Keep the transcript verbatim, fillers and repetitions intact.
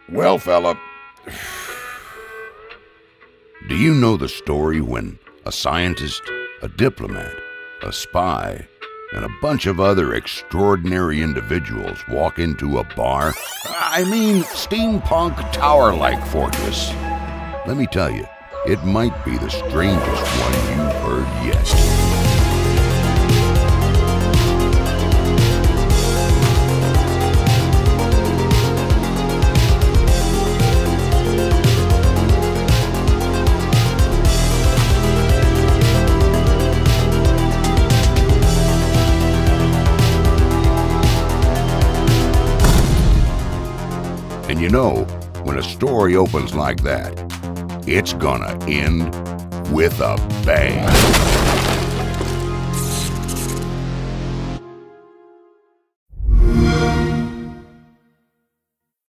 Well, fella, do you know the story when a scientist, a diplomat, a spy, and a bunch of other extraordinary individuals walk into a bar? I mean, steampunk tower-like fortress. Let me tell you, it might be the strangest one you've heard yet. And you know, when a story opens like that, it's gonna end with a bang.